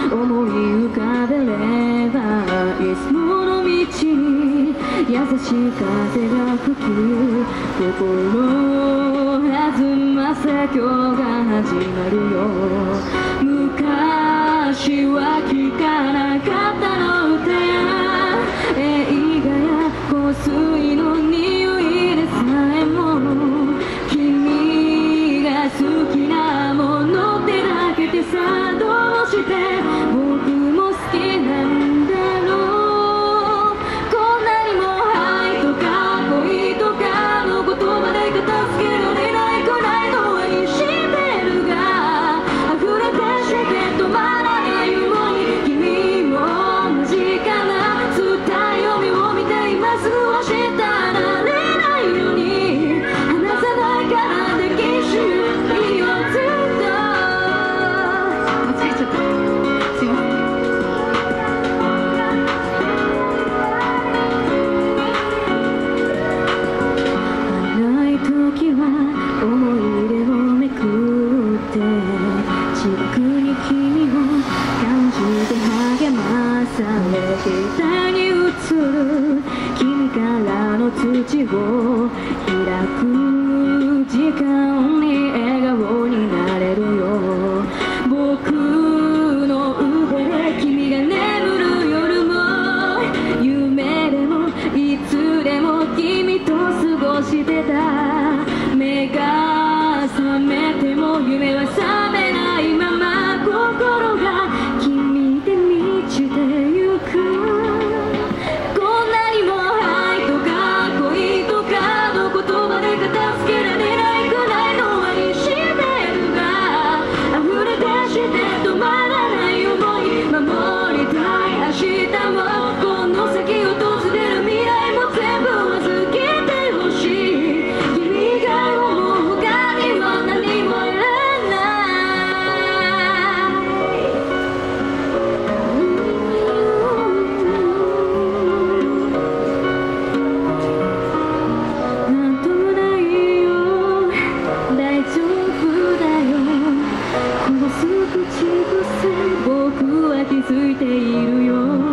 思い浮かべればいつもの道に優しい風が吹き心を弾ませ今日が始まるよ。昔は聞かなかったの歌や映画や香水の匂いでさえも君が好きなものってだけでさどうして僕も好きなんだろう。こんなにも愛とか恋とかの言葉で片付けられないくらいの愛してるが溢れてして止まらないように君も間近な伝え読みを見て今すぐはしたられないように離さないから抱きしめようずっと。間違えちゃった、すいません。ない時は思い出をめくって近くに君を感じて励まされ膝に映る君からの土を開く時間に笑顔になれるよ。僕の腕で君が眠る夜も夢でもいつでも君と過ごしてた。目が覚めても夢は覚めないまま心が君で満ちてゆく。こんなにも愛とか恋とかの言葉で片付けられないくらいの愛してるが溢れてして止まらない想い守りたい明日もこの先訪れる未来も全部預けてほしい。君が思う他には何もいらないなんともないよ大丈夫だよこの少し癖僕は気づいているよ。